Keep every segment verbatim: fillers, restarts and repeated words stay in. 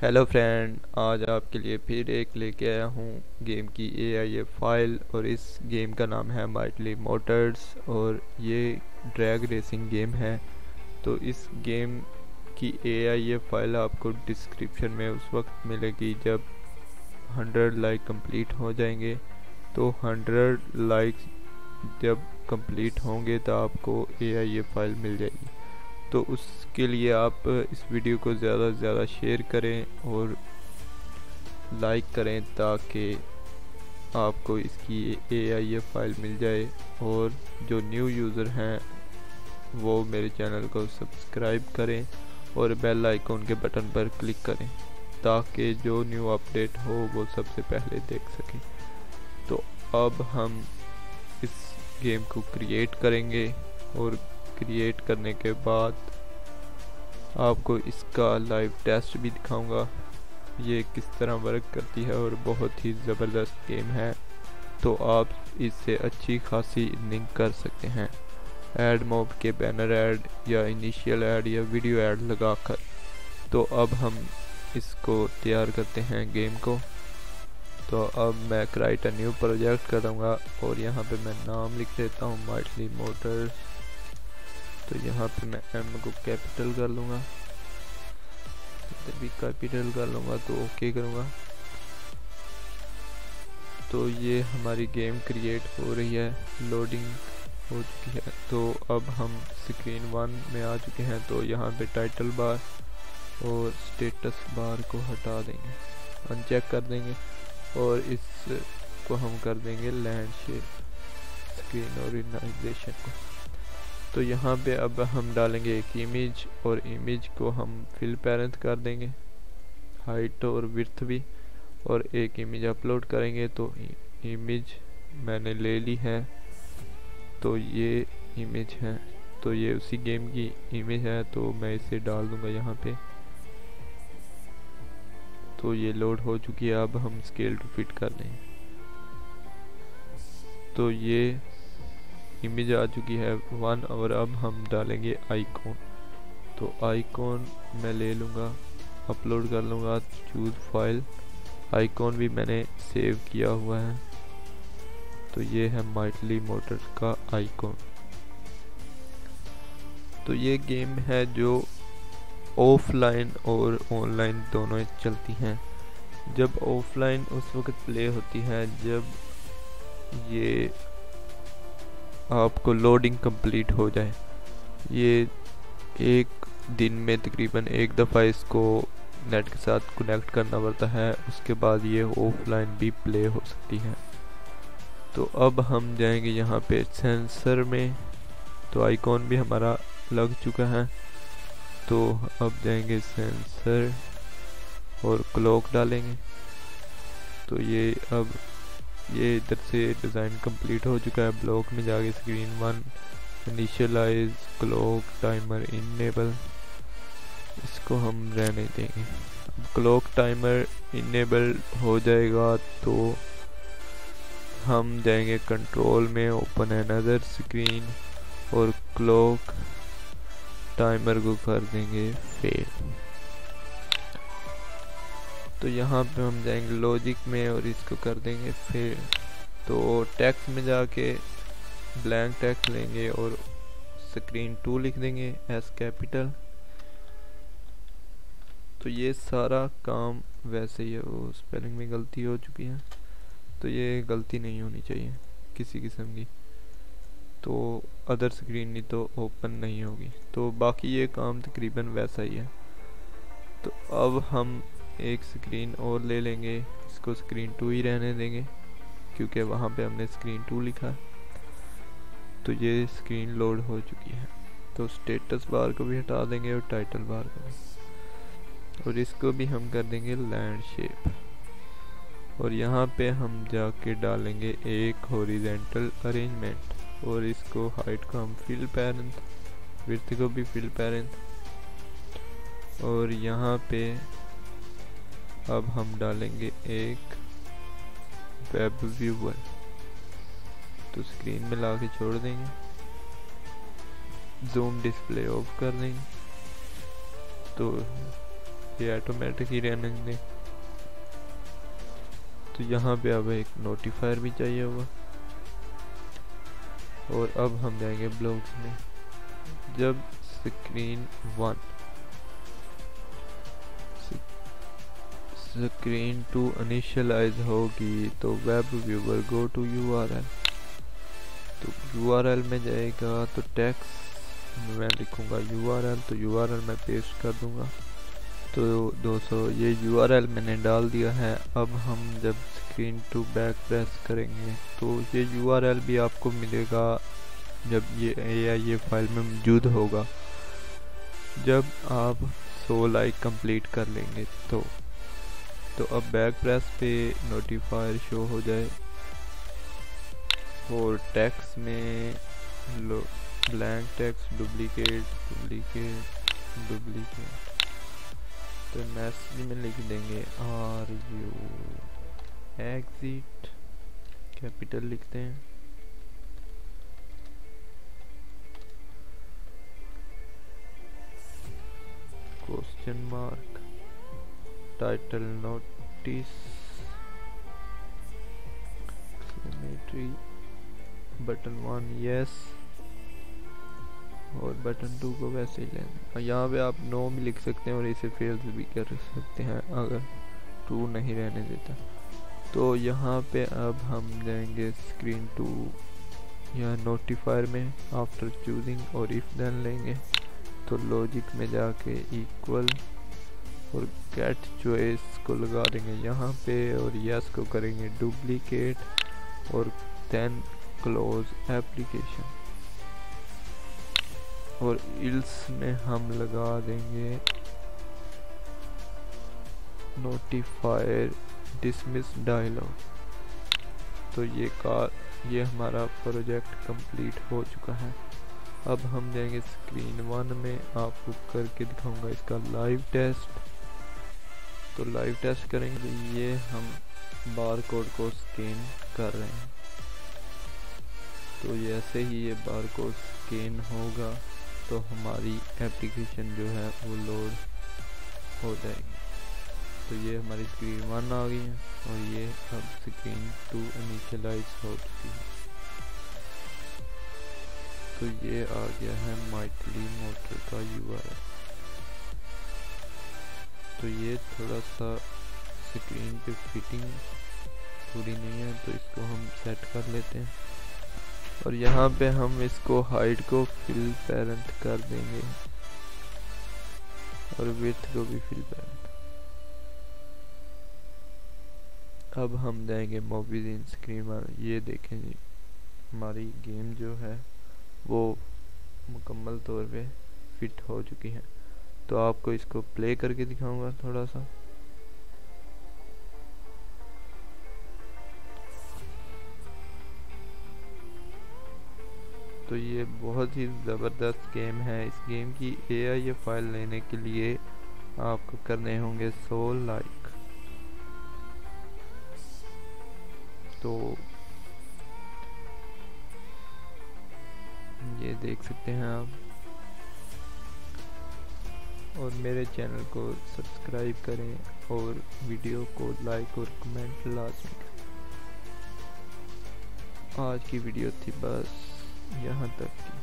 Hello friend, आज आपके लिए फिर एक लेके आया हूँ गेम की ए आई ए फाइल। और इस गेम का नाम है माइटली मोटर्स और ये ड्रैग रेसिंग गेम है। तो इस गेम की ए आई ए फाइल आपको डिस्क्रिप्शन में उस वक्त मिलेगी जब हंड्रेड लाइक कंप्लीट हो जाएंगे। तो हंड्रेड लाइक जब कंप्लीट होंगे तो आपको ए आई ए फाइल मिल जाएगी। तो उसके लिए आप इस वीडियो को ज़्यादा से ज़्यादा शेयर करें और लाइक करें ताकि आपको इसकी ए आई ए फाइल मिल जाए। और जो न्यू यूज़र हैं वो मेरे चैनल को सब्सक्राइब करें और बेल आइकॉन के बटन पर क्लिक करें ताकि जो न्यू अपडेट हो वो सबसे पहले देख सकें। तो अब हम इस गेम को क्रिएट करेंगे और क्रिएट करने के बाद आपको इसका लाइव टेस्ट भी दिखाऊंगा ये किस तरह वर्क करती है। और बहुत ही ज़बरदस्त गेम है, तो आप इससे अच्छी खासी अर्निंग कर सकते हैं ऐड मॉब के बैनर ऐड या इनिशियल ऐड या वीडियो ऐड लगाकर। तो अब हम इसको तैयार करते हैं गेम को। तो अब मैं क्रिएट अ न्यू प्रोजेक्ट करूँगा और यहाँ पे मैं नाम लिख देता हूँ माइटली मोटर्स। तो यहाँ पे मैं एम को कैपिटल कर लूँगा, इधर भी कैपिटल कर लूँगा, तो ओके करूँगा। तो ये हमारी गेम क्रिएट हो रही है, लोडिंग हो चुकी है। तो अब हम स्क्रीन वन में आ चुके हैं। तो यहाँ पे टाइटल बार और स्टेटस बार को हटा देंगे, अनचेक कर देंगे और इसको हम कर देंगे लैंडस्केप स्क्रीन ऑर्गेनाइजेशन को। तो यहाँ पे अब हम डालेंगे एक इमेज और इमेज को हम फिल पेरेंट कर देंगे, हाइट और विड्थ भी, और एक इमेज अपलोड करेंगे। तो इमेज मैंने ले ली है, तो ये इमेज है, तो ये उसी गेम की इमेज है। तो मैं इसे डाल दूंगा यहाँ पे। तो ये लोड हो चुकी है, अब हम स्केल टू फिट कर देंगे। तो ये इमेज आ चुकी है वन, और अब हम डालेंगे आइकॉन। तो आइकॉन मैं ले लूँगा, अपलोड कर लूँगा, चूज फाइल। आइकॉन भी मैंने सेव किया हुआ है। तो ये है माइटली मोटर का आइकॉन। तो ये गेम है जो ऑफलाइन और ऑनलाइन दोनों चलती हैं। जब ऑफलाइन उस वक्त प्ले होती है जब ये आपको लोडिंग कंप्लीट हो जाए। ये एक दिन में तकरीबन एक दफ़ा इसको नेट के साथ कनेक्ट करना पड़ता है, उसके बाद ये ऑफलाइन भी प्ले हो सकती है। तो अब हम जाएंगे यहाँ पे सेंसर में। तो आइकॉन भी हमारा लग चुका है। तो अब जाएंगे सेंसर और क्लॉक डालेंगे। तो ये अब ये इधर से डिज़ाइन कंप्लीट हो चुका है। ब्लॉक में जाके screen one, initialize, clock, timer, enable, इसको हम रहने देंगे। अब क्लॉक टाइमर इनेबल हो जाएगा तो हम जाएंगे कंट्रोल में, ओपन अनदर स्क्रीन और क्लॉक टाइमर को कर देंगे फेल। तो यहाँ पे हम जाएंगे लॉजिक में और इसको कर देंगे फेल। तो टेक्स्ट में जाके ब्लैंक टेक्स्ट लेंगे और स्क्रीन टू लिख देंगे एस कैपिटल। तो ये सारा काम वैसे ही है, वो स्पेलिंग में गलती हो चुकी है, तो ये गलती नहीं होनी चाहिए किसी किस्म की। तो अदर स्क्रीन नहीं तो ओपन नहीं होगी। तो बाकी ये काम तकरीबन वैसा ही है। तो अब हम एक स्क्रीन और ले लेंगे, इसको स्क्रीन टू ही रहने देंगे क्योंकि वहाँ पे हमने स्क्रीन टू लिखा। तो ये स्क्रीन लोड हो चुकी है। तो स्टेटस बार को भी हटा देंगे और टाइटल बार को भी, और इसको भी हम कर देंगे लैंडस्केप। और यहाँ पे हम जाके डालेंगे एक हॉरिजॉन्टल अरेंजमेंट और इसको हाइट को हम फिल पेरेंट, विड्थ को भी फिल पेरेंट। और यहाँ पे अब हम डालेंगे एक वेब व्यूअर। तो स्क्रीन में ला के छोड़ देंगे, जूम डिस्प्ले ऑफ कर देंगे। तो ये ऑटोमेटिक ही रहने दें। तो यहाँ पे अब एक नोटिफायर भी चाहिए होगा। और अब हम जाएंगे ब्लॉक्स में। जब screen one screen two initialize होगी तो web viewer go to URL. तो यूआरएल में जाएगा तो टेक्स्ट मैं लिखूंगा यूआरएल, तो यूआरएल मैं पेस्ट कर दूंगा। तो दोस्तों ये यूआरएल मैंने डाल दिया है। अब हम जब स्क्रीन टू बैक प्रेस करेंगे तो ये यूआरएल भी आपको मिलेगा जब ये एआई फाइल में मौजूद होगा, जब आप सौ लाइक कंप्लीट कर लेंगे। तो तो अब बैक प्रेस पे नोटिफायर शो हो जाए और टेक्स्ट में लो blank text duplicate duplicate duplicate तो मैसेज में लिख देंगे आर यू एग्जिट, कैपिटल लिखते हैं। Question mark, title notice, symmetry, button one yes और बटन टू को वैसे ही लेना। यहाँ पे आप नो भी लिख सकते हैं और इसे फेल भी कर सकते हैं अगर ट्रू नहीं रहने देता। तो यहाँ पे अब हम जाएंगे स्क्रीन टू या नोटिफायर में आफ्टर चूजिंग और इफ देन लेंगे। तो लॉजिक में जाके इक्वल और गेट चॉइस को लगा देंगे यहाँ पे और यस को करेंगे डुप्लीकेट और देन क्लोज एप्लीकेशन और इल्स में हम लगा देंगे नोटिफायर डिसमिस डायलॉग। तो ये का ये हमारा प्रोजेक्ट कंप्लीट हो चुका है। अब हम जाएंगे स्क्रीन वन में, आपको करके दिखाऊंगा इसका लाइव टेस्ट। तो लाइव टेस्ट करेंगे तो ये हम बार कोड को स्कैन कर रहे हैं। तो जैसे ही ये बार कोड स्कैन होगा तो हमारी एप्लीकेशन जो है वो लोड हो जाएगी। तो ये हमारी स्क्रीन वन आ गई है और ये अब स्क्रीन टू इनिशियलाइज हो चुकी है। तो ये आ गया है माइटली मोटर का यूआरएल। तो ये थोड़ा सा स्क्रीन पे फिटिंग पूरी नहीं है तो इसको हम सेट कर लेते हैं और यहाँ पे हम इसको हाइट को फिल पेरेंट कर देंगे और विड्थ को भी फिल पेरेंट। अब हम जाएंगे मूवीज इन स्क्रीन। ये देखें जी हमारी गेम जो है वो मुकम्मल तौर पे फिट हो चुकी है। तो आपको इसको प्ले करके दिखाऊंगा थोड़ा सा। तो ये बहुत ही ज़बरदस्त गेम है। इस गेम की एआई फाइल लेने के लिए आपको करने होंगे सौ लाइक। तो ये देख सकते हैं आप और मेरे चैनल को सब्सक्राइब करें और वीडियो को लाइक और कमेंट लाजमी करें। आज की वीडियो थी बस यहाँ तक की।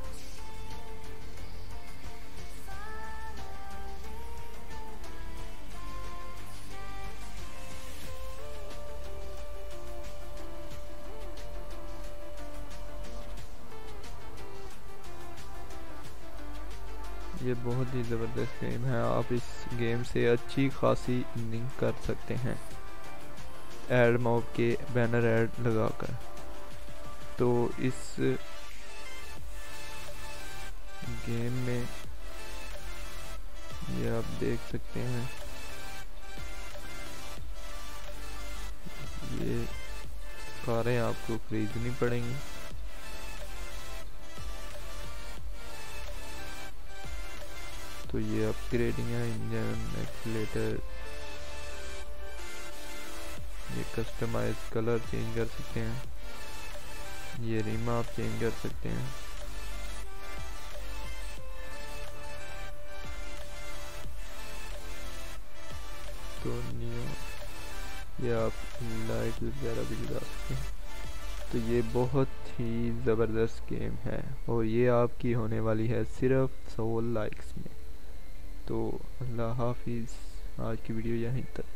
ये बहुत ही ज़बरदस्त गेम है। आप इस गेम से अच्छी खासी अर्निंग कर सकते हैं एड मॉब के बैनर ऐड लगाकर। तो इस गेम में ये आप देख सकते हैं ये कारें आपको खरीदनी पड़ेंगी। तो ये अपग्रेडिंग है, इंजन एक्सीलेटर, ये कस्टमाइज कलर चेंज कर सकते हैं, ये रिम आप चेंज कर सकते हैं। तो न्यू, ये आप लाइट वगैरह भी लगा सकते हैं। तो ये बहुत ही ज़बरदस्त गेम है और ये आपकी होने वाली है सिर्फ सौ लाइक्स में। तो अल्लाह हाफिज़, आज की वीडियो यहीं तक।